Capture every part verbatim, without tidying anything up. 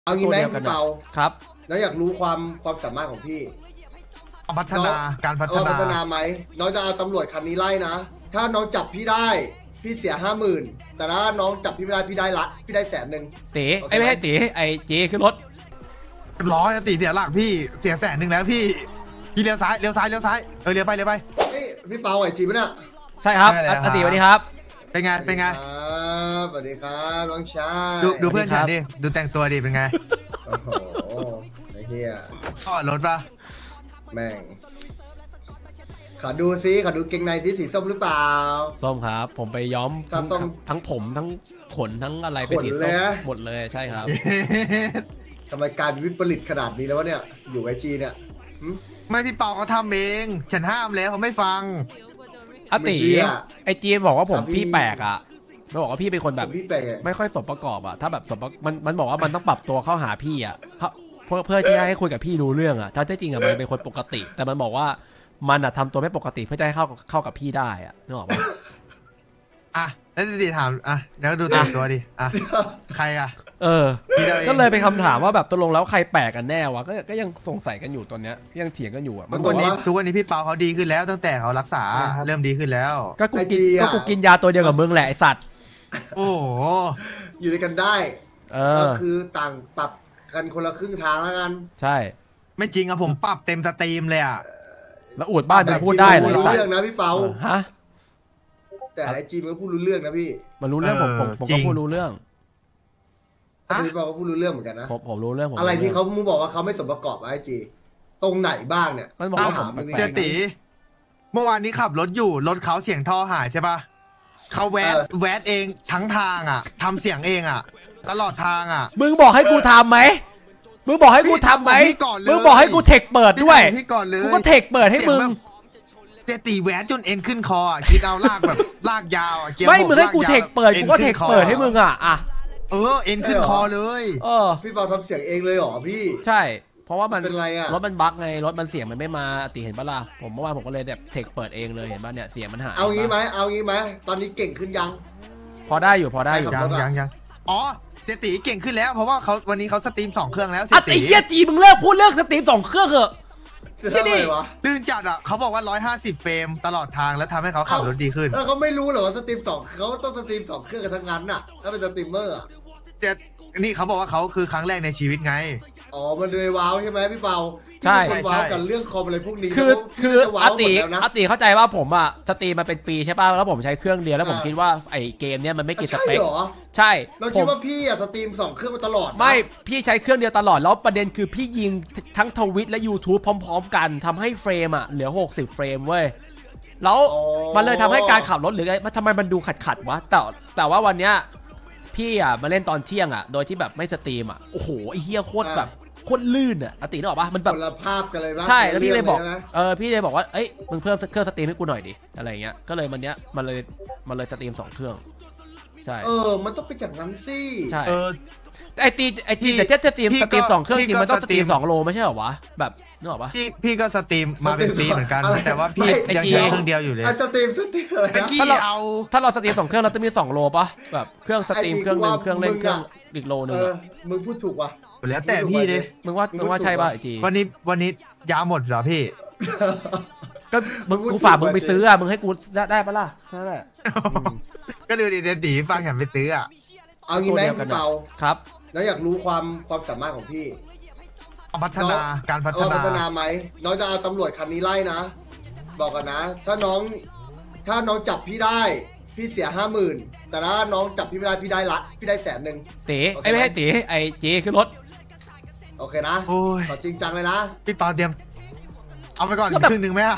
เอางี้ไหมพี่เปาครับแล้วอยากรู้ความความสามารถของพี่พัฒนาการพัฒนาพัฒนาไหมน้องจะเอาตำรวจคันนี้ไล่นะถ้าน้องจับพี่ได้พี่เสียห้าหมื่นแต่ถ้าน้องจับพี่ไม่ได้พี่ได้ละพี่ได้แสนหนึ่งตีไอ้ไม่ให้ตีไอ้เจขึ้นรถร้อยตีเสียหลักพี่เสียแสนหนึ่งแล้วพี่พี่เลี้ยวซ้ายเลี้ยวซ้ายเลี้ยวซ้ายเออเลี้ยวไปเลี้ยวไปพี่เปาไอ้จีบเนี่ยใช่ครับอติสวัสดีครับเป็นไงเป็นไงสวัสดีครับน้องชายดูเพื่อนฉันดิดูแต่งตัวดิเป็นไงโอ้โหไอ้เหี้ยก็รถปะแม่งขอดูซิขอดูเกงในที่สีส้มหรือเปล่าส้มครับผมไปย้อมทั้งทั้งผมทั้งขนทั้งอะไรไปสีส้มหมดเลยใช่ครับทำไมการวิปริตขนาดนี้แล้ววะเนี่ยอยู่ไอจีเนี่ยไม่พี่เปาเขาทำเองฉันห้ามแล้วเขาไม่ฟังอติไอจีบอกว่าผมพี่แปลกอ่ะมันบอกว่าพี่เป็นคนแบบไม่ค่อยสมประกอบอ่ะถ้าแบบสมมันมันบอกว่ามันต้องปรับตัวเข้าหาพี่อ่ะเพื่อเพื่อที่จะให้คุยกับพี่รู้เรื่องอ่ะถ้าจริงอ่ะมันเป็นคนปกติแต่มันบอกว่ามันอ่ะทำตัวไม่ปกติเพื่อจะให้เข้าเข้ากับพี่ได้อ่ะนึกออกปะอ่ะแล้วดิถามอ่ะแล้วดูแต่งตัวดิอ่ะใครอ่ะเออก็เลยเป็นคำถามว่าแบบตกลงแล้วใครแปลกกันแน่วะก็ก็ยังสงสัยกันอยู่ตอนเนี้ยยังเถียงกันอยู่อ่ะทุกวันนี้ทุกวันนี้พี่เปาเขาดีขึ้นแล้วตั้งแต่เขารักษาเริ่มดีขึ้นแล้วก็กูกินก็กูกินยาตัวเดียวกับมึงแหละไอสัตว์โอ้อยู่ด้วยกันได้เออคือต่างปรับกันคนละครึ่งทางแล้วกันใช่ไม่จริงอะผมปรับเต็มสตรีมเลยอะแล้วอวดบ้านมันพูดได้เลยรู้เรื่องนะพี่เปาฮะแต่ไอจีมันพูดรู้เรื่องนะพี่มันรู้เรื่องผมผมผมก็พูดรู้เรื่องพี่เปาก็พูดรู้เรื่องเหมือนกันนะผมผมรู้เรื่องอะไรที่เขามึงบอกว่าเขาไม่สมประกอบไอจีตรงไหนบ้างเนี่ยมันบอกว่าผมเจติเมื่อวานนี้ขับรถอยู่รถเขาเสียงท่อหายใช่ปะเขาแวะแวะเองทั้งทางอ่ะทำเสียงเองอ่ะตลอดทางอ่ะมึงบอกให้กูทำไหมมึงบอกให้กูทำไหมมึงบอกให้กูเทคเปิดด้วยกูก็เทคเปิดให้มึงเจตีแวะจนเอ็นขึ้นคอคิดเอาลากแบบลากยาวไม่มึงให้กูเทคเปิดกูก็เทคเปิดให้มึงอ่ะอ่ะเออเอ็นขึ้นคอเลยเออพี่เปาทำเสียงเองเลยเหรอพี่ใช่เพราะว่ามันเป็นไรอะรถมันบั๊กไงรถมันเสียงมันไม่มาติเห็นปะล่ะผมเมื่อวานผมก็เลยแบบเทคเปิดเองเลยเห็นปะเนี่ยเสียงมันหายเอางี้ไหมเอางี้ไหมตอนนี้เก่งขึ้นยังพอได้อยู่พอได้อยู่ยังยังยังอ๋อเจตีเก่งขึ้นแล้วเพราะว่าเขาวันนี้เขาสตรีมสองเครื่องแล้วเจตีเฮียจีมึงเลิกพูดเลิกสตรีมสองเครื่องเหอะที่นี่ลื่นจัดอ่ะเขาบอกว่าร้อยห้าสิบเฟรมตลอดทางแล้วทำให้เขาขับรถดีขึ้นแล้วเขาไม่รู้เหรอว่าสตรีมสองเขาต้องสตรีมสองเครื่องกันทั้งนั้นน่ะถ้าเป็นสตรีมเมอร์อ่ะเจนี่เขาบอกว่าเขาคือครั้งแรกในชีวิตไงอ๋อมันเลยว้าวใช่ไหมพี่เปาใช่ว้าวกันเรื่องคอมอะไรพวกนี้คือคืออติอติเข้าใจว่าผมอ่ะสตรีมมาเป็นปีใช่ป่ะแล้วผมใช้เครื่องเดียวแล้วผมคิดว่าไอ้เกมเนี้ยมันไม่กินสเปคใช่เราคิดว่าพี่อ่ะสตรีมสองเครื่องมาตลอดไม่พี่ใช้เครื่องเดียวตลอดแล้วประเด็นคือพี่ยิงทั้งทวิตและ YouTube พร้อมๆกันทำให้เฟรมอ่ะเหลือหกสิบเฟรมเว้ยแล้วมันเลยทำให้การขับรถหรือไงมันทำไมมันดูขัดๆวะแต่แต่ว่าวันเนี้ยพี่อ่ะมาเล่นตอนเที่ยงอ่ะโดยที่แบบไม่สตรีมอ่ะโอ้โหไอ้เหี้ยโคตรแบบโคตรลื่นอ่ะอตินึกออกปะมันแบบภาพกันเลยใช่แล้วพี่เลยบอกเออพี่เลยบอกว่าเอ้ยมึงเพิ่มเครื่องสตรีมให้กูหน่อยดิอะไรเงี้ยก็เลยมันเนี้ยมันเลยมันเลยสตรีมสองเครื่องใช่เออมันต้องเป็นจากนั้นสิใช่เออไอตีไอตีแต่จะสตรีมสตรีมสองเครื่องจริงมันต้องสตรีมสองโลไม่ใช่เหรอวะแบบนึกออกปะพี่พี่ก็สตรีมมาเป็นปีเหมือนกันแต่ว่าพี่ยังใช้เครื่องเดียวอยู่เลยสตรีมสตรีมอะไรนะถ้าเราถ้าเราสตรีมสองเครื่องเราจะมีสองโลปะแบบเครื่องสตรีมเครื่องนึงเครื่องเล่นเครื่องอีกโลนึงมึงพูดถูกว่ะแล้วแต่พี่ดิมึงว่ามึงว่าใช่ป่ะไอจีวันนี้วันนี้ยาหมดเหรอพี่ก็มึงกูฝากมึงไปซื้ออ่ะมึงให้กูได้ปะล่ะนั่นแหละก็ดูดิเดดีฟังแถมไปซื้ออ่ะเอางี้ไหมพี่เปาครับแล้วอยากรู้ความความสามารถของพี่พัฒนาการพัฒนาพัฒนาไหมน้องจะเอาตำรวจคันนี้ไล่นะบอกกันนะถ้าน้องถ้าน้องจับพี่ได้พี่เสียห้าหมื่นแต่ถ้าน้องจับพี่ไม่ได้พี่ได้ละพี่ได้แสนหนึ่งตีไอ้ไม่ให้ตีไอ้เจขึ้นรถโอเคนะขอจริงจังเลยนะพี่ปาเตรียมเอาไปก่อนครึ่งหนึ่งไหมอะ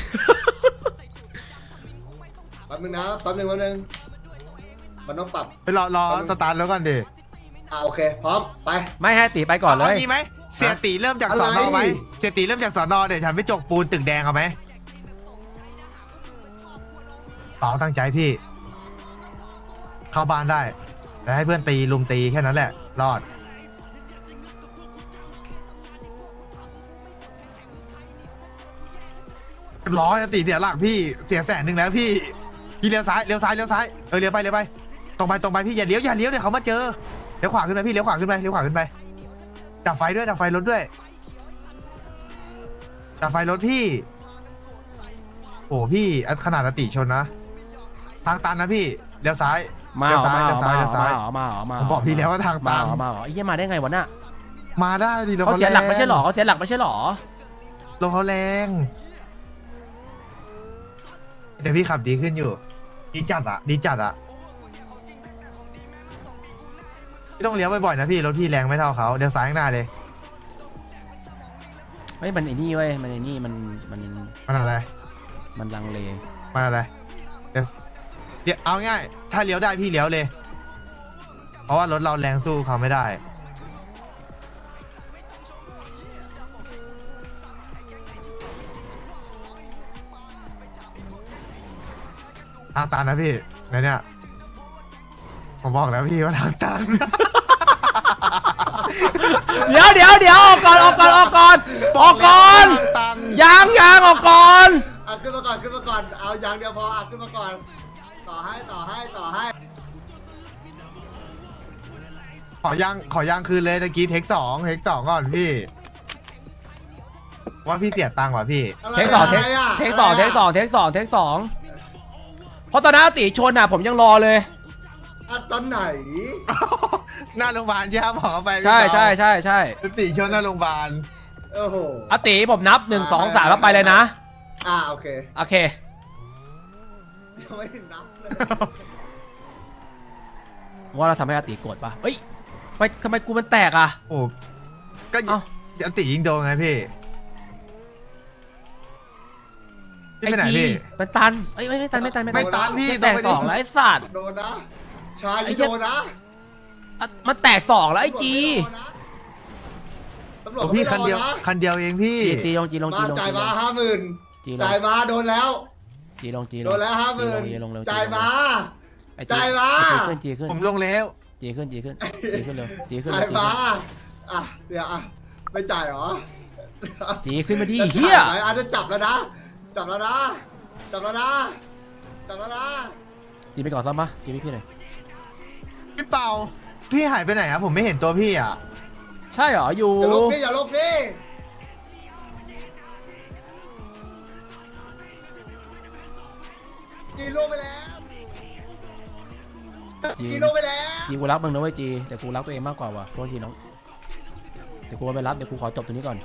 แป๊บนึงนะแป๊บนึงแป๊บนึงมันต้องปรับไปรอรอสตาร์ทแล้วก่อนดิอ่าโอเคพร้อมไปไม่ให้ตีไปก่อนเลยมีไหมเสียตีเริ่มจากสอนอไหมเสียตีเริ่มจากสอนอเดี๋ยวฉันไปจกปูนตึกแดงเอาไหมเปล่าตั้งใจพี่เข้าบ้านได้แต่ให้เพื่อนตีลุมตีแค่นั้นแหละรอดร้อยตีเสียหลักพี่เสียแสนหนึ่งแล้วพี่พี่เลี้ยวซ้ายเลี้ยวซ้ายเลี้ยวซ้ายเออเลี้ยวไปเลี้ยวไปตรงไปตรงไปพี่อย่าเลี้ยวอย่าเลี้ยวเดี๋ยวเขามาเจอเลี้ยวขวาขึ้นไปพี่เลี้ยวขวาขึ้นไปเลี้ยวขวาขึ้นไปดับไฟด้วยดับไฟรถด้วยดับไฟรถพี่โอ้พี่ขนาดอติชนนะทางตันนะพี่เลี้ยวซ้ายมาเลี้เหยวรอซ้ายมาเหรเลี้อยวซ้ายมาเลี้ยวเหรอมาเหรอมาเหรอมาเหรอซ้ายผมบอกพี่แล้วว่าทางมาตันเหรอมาเหรอไอ้เหี้ยมาได้ไงวะน่ะมาได้ดิรถเขาเขาเสียหลักแรงไม่ใช่หรอเขาเสียหลักไม่ใช่หรอรถเขาแรงแต่พี่ขับดีขึ้นอยู่ดีจัดอะดีจัดอะไม่ต้องเลี้ยวบ่อยๆนะพี่รถพี่แรงไม่เท่าเขาเดี๋ยวซ้ายข้างหน้าเลยไม่มันไอ้นี่เว้ยมันไอ้นี่มันมันมันอะไรมันลังเลมันอะไรเดี๋ยวเดี๋ยวเอาง่ายถ้าเลี้ยวได้พี่เลี้ยวเลย เพราะว่ารถเราแรงสู้เขาไม่ได้ทางตันนะพี่ในเนี่ยผมบอกแล้วพี่ว่าทางตันเดี๋ยวเดี๋ยวเดี๋ยวออกก่อนออกก่อนออกก่อนออกก่อนทางตันยางยางออกก่อนอ่ะขึ้นมาก่อนขึ้นมาก่อนเอาอย่างเดียวพออ่ะขึ้นมาก่อนต่อให้ต่อให้ต่อให้ขอย่างขอย่างคืนเลยตะกี้เทคสองเทคสองก่อนพี่ ว่าพี่เสียตังค์ว่ะพี่อะไรเทคสองเทคะไระเทคสองเทคสองเทคสองเทคสองเพราะตอนนั้นอาติชนอ่ะผมยังรอเลยอ่ะตอนไหนหน้าโรงพยาบาลใช่ไหมบอกเขาไปใช่ใช่ใช่ใช่ติชนหน้าโรงพยาบาลโอ้โหอาติผมนับหนึ่งสองสามแล้วไปเลยนะอ่ะโอเคโอเคยังไม่ถึงนับเลยว่าเราทำให้อาติโกรธปะเฮ้ยทำไมทำไมกูมันแตกอ่ะโอ้ก็เอ้าอันติยิงโดนไงพี่พี่ไอไปไหนจีพี่มันตันเอ้ยไม่ไม่ตันไม่ตันไม่ตันไม่ตันพี่แตกสองแล้วไอ้สัตว์โดนนะชายไอ้นี่เหี้ยโดนนะอ่ะมันแตกสองแล้วไอ้จีตำรวจโอ้ไม่พี่โดคันเดียวนะคันเดียวเองพี่จีตีลงจีลงมาจีลงจ่ายจีลมาง ห้าหมื่นจีลงจ่ายมาโดนแล้วจีลงจีลงโดนแล้วห้าหมื่นจีลงเร็วจ่ายมาไอ้จ่ายมาจีขึ้นจีขึ้นผมลงแล้วจีขึ้นจีขึ้นจีขึ้นเร็วจีขึ้นจ่าเร็ยวจีมาขึ้นอ่ะเดี๋ยวอ่ะไม่จ่ายเหรอจีขึ้นมาดิจะเฮียจ่าไหมอ่ะจะจับแล้วนะจับแล้วนะจับแล้วนะจับแล้วนะจีไปก่อนซ้ำปะจีพี่พี่หน่อยพี่เปาพี่หายไปไหนอะผมไม่เห็นตัวพี่อะใช่เหรออยู่อย่าลบพี่อย่าลบพี่จีลงไปแล้วจีจีลงไปแล้วจีกูรักมึงนะเว้ยจีแต่กูรักตัวเองมากกว่าว่ะโทษทีน้องเดี๋ยวกูไปรับเดี๋ยวกูขอจบตรงนี้ก่อน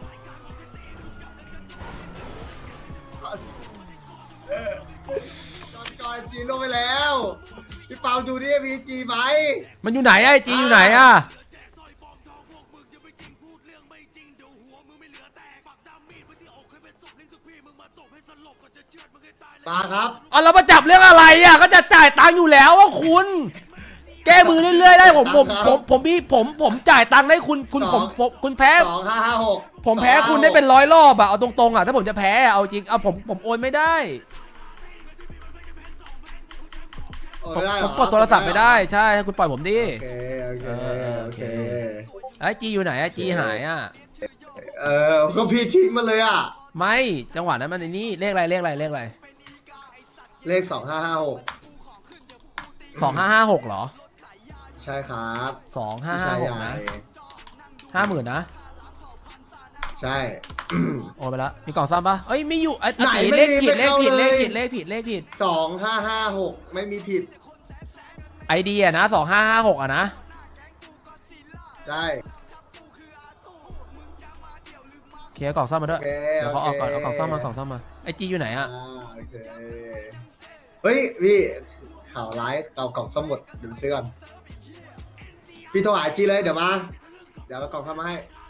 ก่อนก่อนจีลงไปแล้ว พี่เปาดูดิมีจีไหมมันอยู่ไหนไอ้จีอยู่ไหนอะมาครับอ๋อเรามาจับเรื่องอะไรอะก็จะจ่ายตังค์อยู่แล้วว่าคุณ แก้มือเรื่อยๆได้ผมผมผมผมพี่ผมผมจ่ายตังค์ให้คุณคุณผมผมคุณแพ้สองห้าห้าหกผมแพ้คุณได้เป็นร้อยรอบอะเอาตรงๆอะถ้าผมจะแพ้อะเอาจริงเอาผมผมโอนไม่ได้โอ้ผมไได้เหผมกดโทรศัพท์ไม่ได้ใช่ให้คุณปล่อยผมดิโอเคโอเคเออโอโอเคเค ไอ้จีอยู่ไหนไอ้จีหายอะเออก็พี่ทิ้งมาเลยอ่ะไม่จังหวะนั้นมันในนี่เลขอะไรเลขอะไรเลขอะไรเลขสองห้าห้าหกสองห้าห้าหกเหรอใช่ครับสองห้าพี่ห้าชายหใหกญ่นะห้าหมื่นนะใช่โอนไปแล้วมีกล่องซ้ำปะเอ้ยไม่อยู่ไอ้ไหนไอ้ไม่เลขมีผิดไม่เลขเข้าผิดเลขเลยผิดเลขผิดเลขผิดสองห้าห้าหกไม่มีผิดไอเดียนะสองห้าห้าหกอะนะใช่เคลียร์กล่องซ่อมมาด้วยโอเคเดี๋ยวเขาเอาโอเคก่อนเอากล่องซ่อมมากล่องซ่อมมาไอจีอยู่ไหนอะอ่าโอเคเฮ้ยพี่ข่าวร้ายเอากล่องสมุดเดี๋ยวไปซื้อก่อนพี่โทรหาจีเลยเดี๋ยวมาเดี๋ยวเอากล่องเข้ามาให้